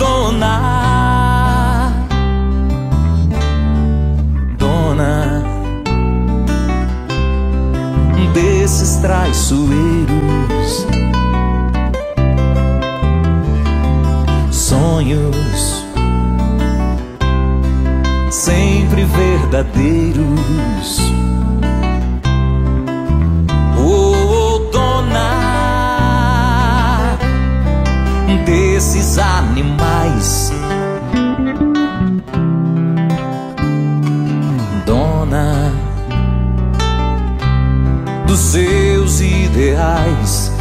Speaker 9: dona. Dona desses traiçoeiros. Sonhos sempre verdadeiros. Oh, oh, dona desses animais, dona dos seus ideais.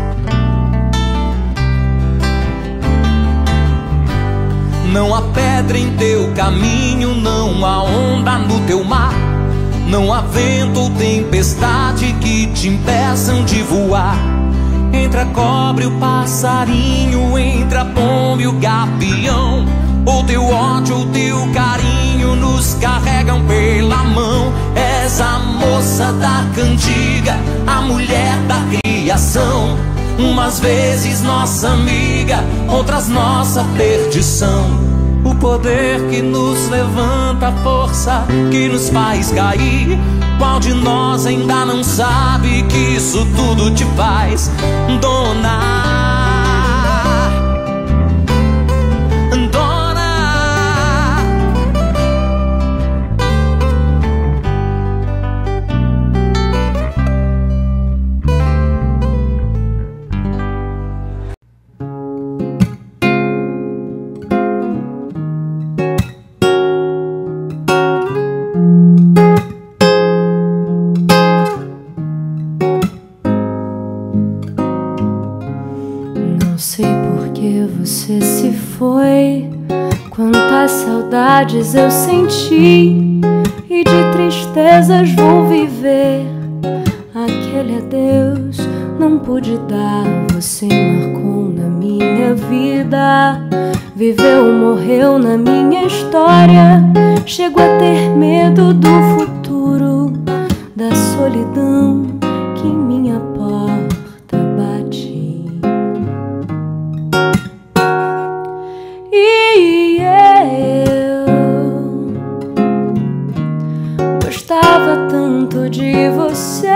Speaker 9: Não há pedra em teu caminho, não há onda no teu mar, não há vento ou tempestade que te impeçam de voar. Entre a cobra e o passarinho, entre a pomba e o gavião, ou teu ódio ou teu carinho nos carregam pela mão. És a moça da cantiga, a mulher da criação, umas vezes nossa amiga, outras nossa perdição. O poder que nos levanta, a força que nos faz cair. Qual de nós ainda não sabe que isso tudo te faz dona?
Speaker 5: Você se foi, quantas saudades eu senti, e de tristezas vou viver. Aquele adeus não pude dar, você marcou na minha vida. Viveu, morreu na minha história. Chego a ter medo do futuro, da solidão que em minha porta bate. E eu gostava tanto de você,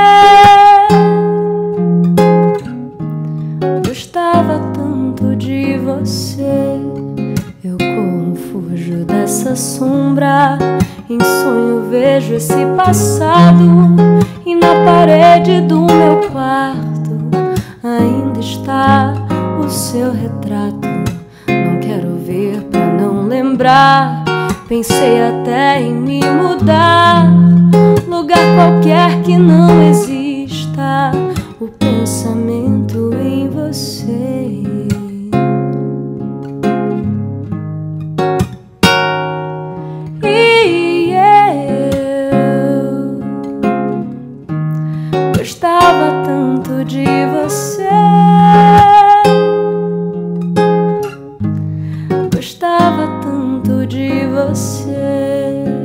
Speaker 5: gostava tanto de você. Eu corro, fujo dessa sombra, em sonho vejo esse passado, e na parede do meu quarto ainda está o seu retrato. Não quero ver pra não lembrar, pensei até em me mudar, lugar qualquer que não exista o pensamento em você. E eu gostava tanto de você, gostava tanto de você,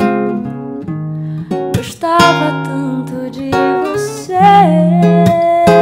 Speaker 5: gostava tanto de você.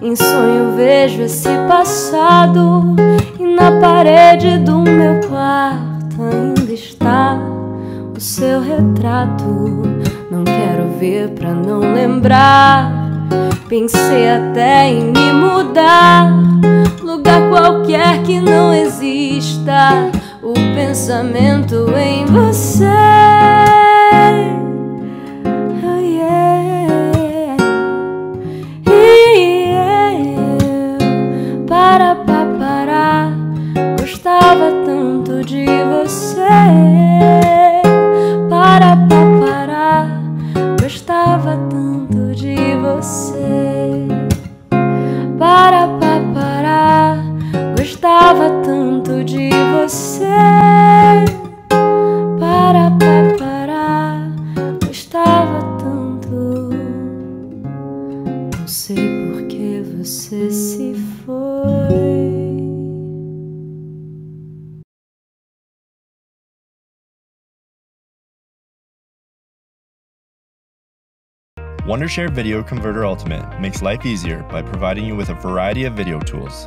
Speaker 5: Em sonho vejo esse passado, e na parede do meu quarto ainda está o seu retrato. Não quero ver pra não lembrar. Pensei até em me mudar, lugar qualquer que não exista o pensamento em você. Oh, yeah. E eu, para, para, para, gostava tanto de você. Para, para, para, gostava tanto de você. Para, para, para, gostava tanto de você. Para, para, para, gostava tanto. Não sei por que você se foi.
Speaker 11: Wondershare Video Converter Ultimate makes life easier by providing you with a variety of video tools.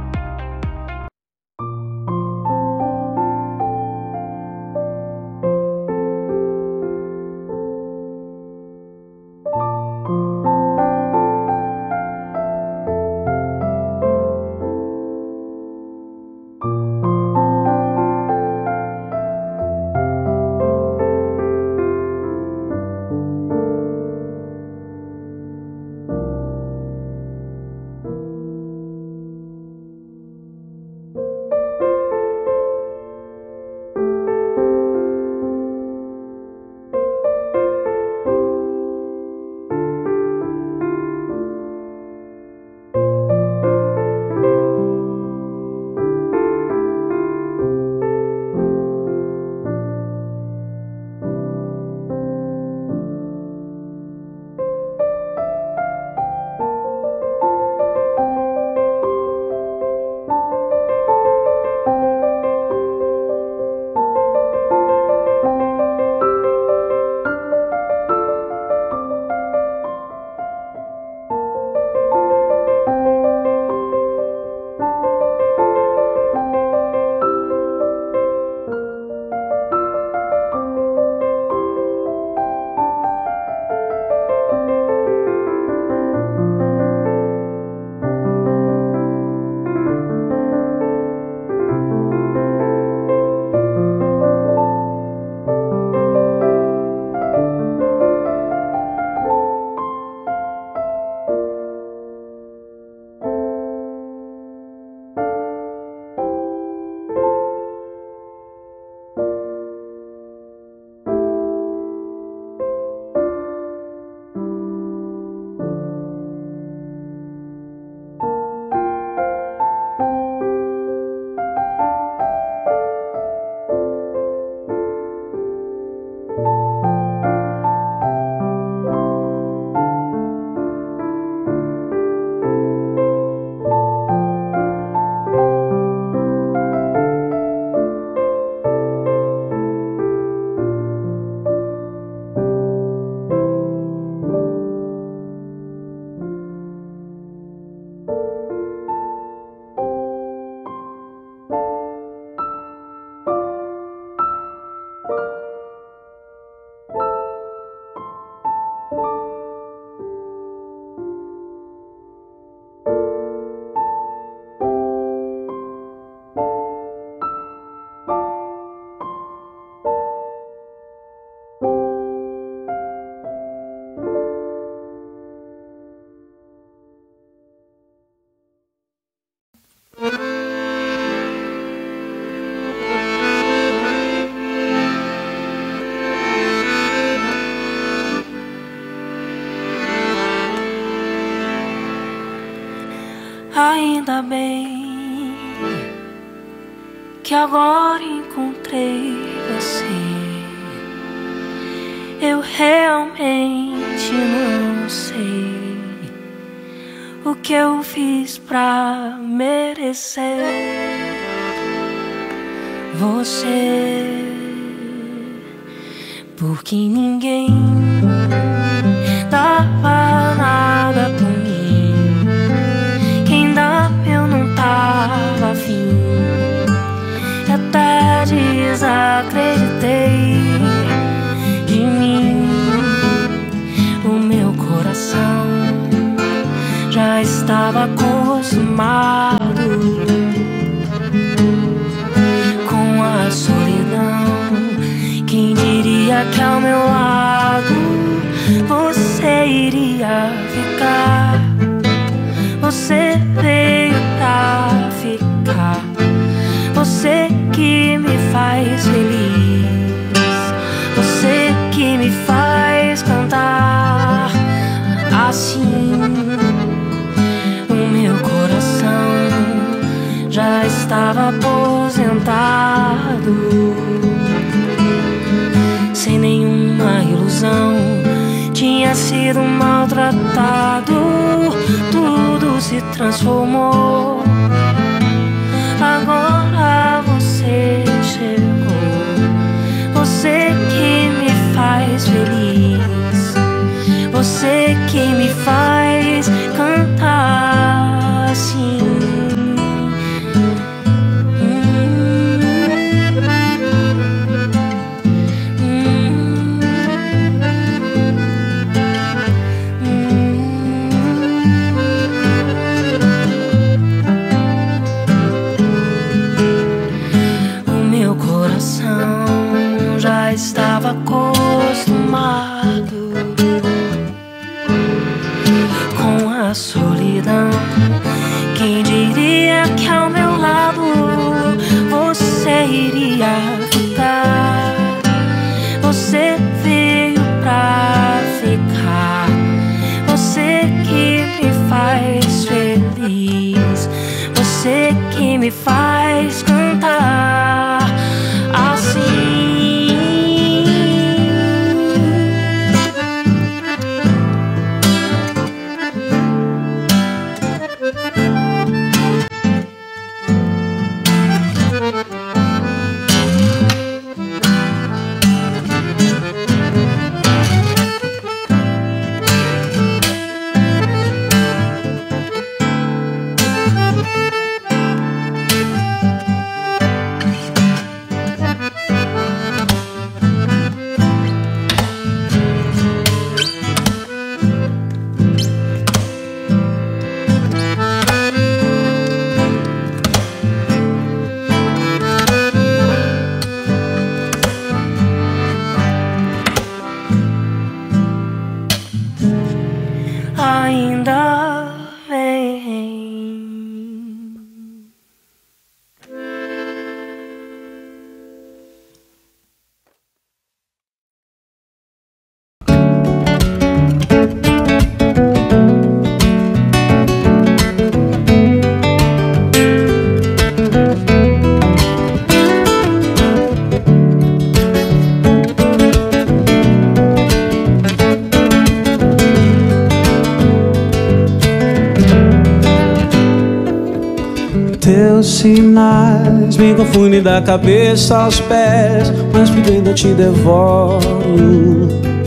Speaker 5: Ainda bem que agora encontrei você. Eu realmente não sei o que eu fiz pra merecer você, porque ninguém dava nada por mim. Você veio pra ficar. Você que me faz feliz. Você que me faz cantar assim. O meu coração já estava aposentado, sem nenhuma ilusão, tinha sido maltratado. Tudo se transformou. Agora você chegou. Você que me faz feliz. Você que me faz cantar assim. Estava acostumado com a solidão. Quem diria que ao meu lado você iria ficar? Você veio pra ficar. Você que me faz feliz. Você que me faz cantar assim. Ainda vem.
Speaker 3: Teus sinais me confundem da cabeça aos pés, mas por dentro eu te devoro.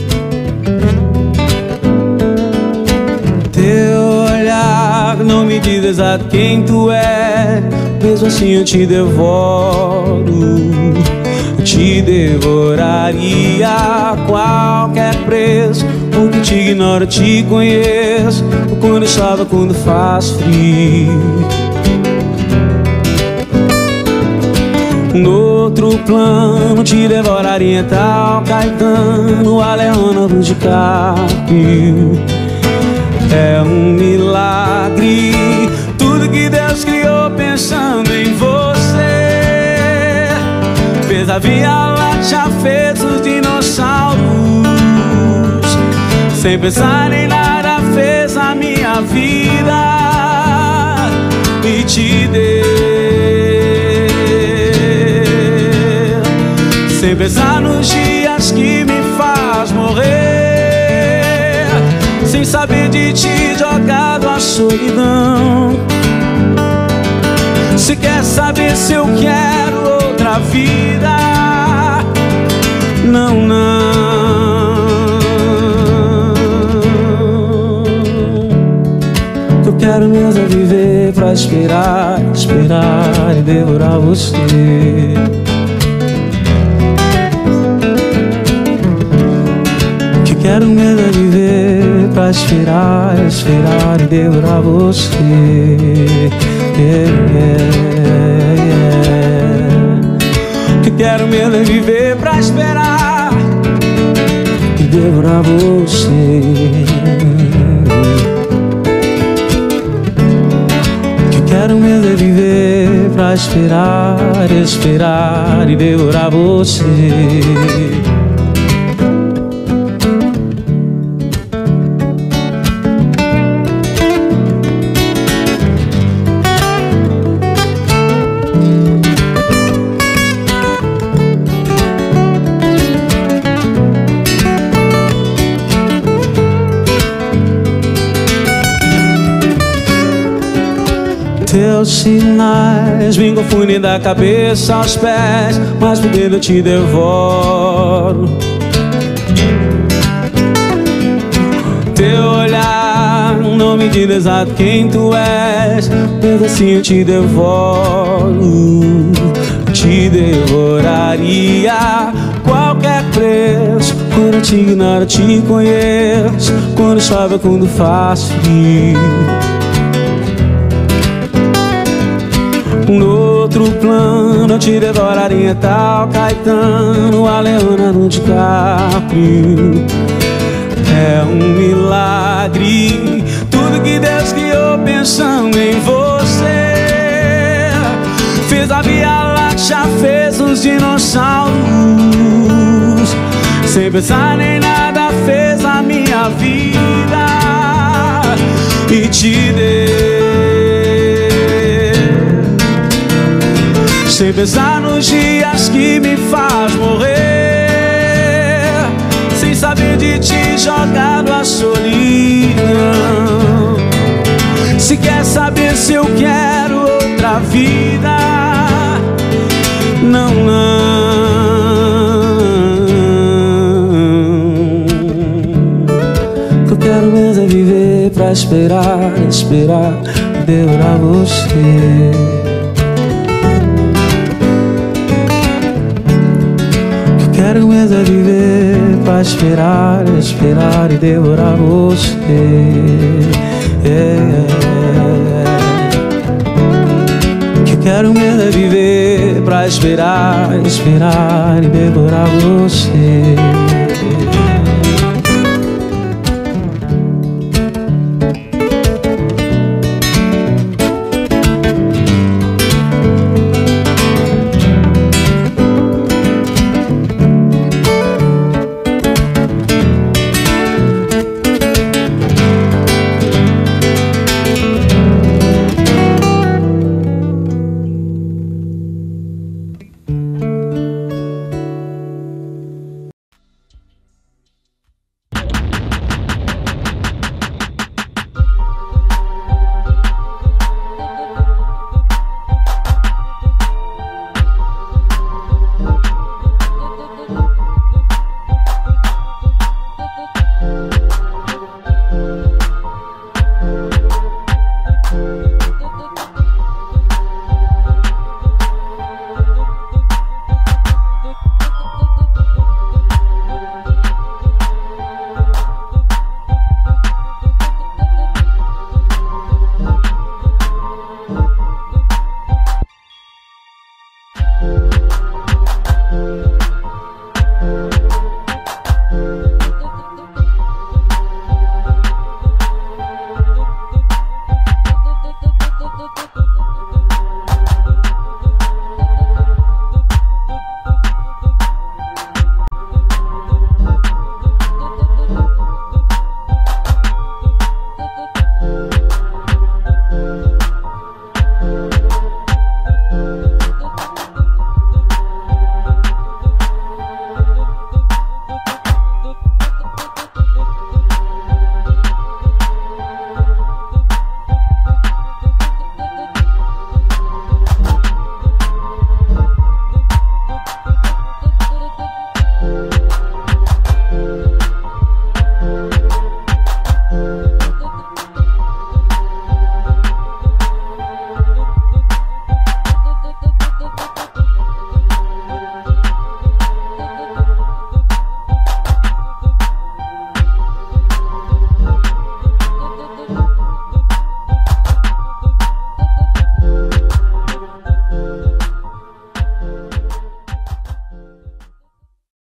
Speaker 3: Teu olhar não me diz exato quem tu é, mesmo assim eu te devoro. Eu te devoraria a qualquer preço, porque te ignoro, te conheço. Quando chove, quando faz frio. No outro plano te devoraria tal Caetano, a Leonardo DiCaprio. É um milagre tudo que Deus criou pensando em você. Fez a Via Láctea, fez os dinossauros, sem pensar em nada fez a minha vida e te deu. Sem pensar nos dias que me faz morrer, sem saber de ti jogado a solidão. Se quer saber se eu quero outra vida, não, não. Eu quero mesmo viver pra esperar, esperar e devorar você. Quero mesmo viver pra esperar, esperar e devorar você. Yeah, yeah, yeah. Que quero mesmo viver pra esperar e devorar você.
Speaker 12: esperar, esperar e devorar você. Teus sinais me confundem da cabeça aos pés, mas por dentro eu te devoro. Teu olhar não me diz exato quem tu és, mas assim eu te devoro. Te devoraria a qualquer preço. Quando eu te ignoro, eu te conheço. Quando chove, quando faço frio. No outro plano eu te devoraria tal Caetano, a Leonardo DiCaprio. É um milagre tudo que Deus criou pensando em você. Fez a Via Láctea, fez os dinossauros. Sem pensar nem nada fez a minha vida e te deu. Sem pensar nos dias que me faz morrer, sem saber de ti jogado a solidão. Se quer saber se eu quero outra vida, não, não. O que eu quero mesmo é viver pra esperar, esperar e devorar você. Quero mesmo é viver pra esperar, esperar e devorar você. Yeah. Que quero mesmo é viver pra esperar, esperar e devorar você.